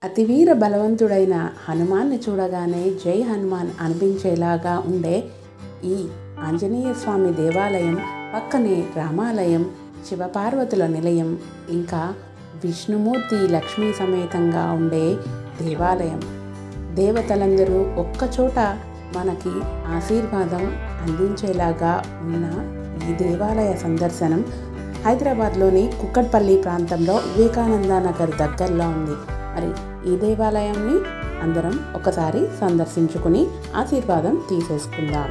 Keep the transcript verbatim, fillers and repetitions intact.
అతివీర బలవంతుడైన హనుమాన్ని చూడగానే జై హనుమాన్ అనిపించేలాగా ఉండే ఈ ఆంజనేయ స్వామి దేవాలయం పక్కనే రామాలయం, శివపార్వతుల నిలయం, ఇంకా విష్ణుమూర్తి లక్ష్మీ సమేతంగా ఉండే దేవాలయం. దేవతలందరూ ఒక్కచోట మనకి ఆశీర్వాదం అందించేలాగా ఉన్న ఈ దేవాలయ సందర్శనం హైదరాబాద్లోని కుక్కట్పల్లి ప్రాంతంలో వివేకానంద నగర్ దగ్గరలో ఉంది. మరి ఈ దేవాలయాన్ని అందరం ఒకసారి సందర్శించుకుని ఆశీర్వాదం తీసేసుకుందాం.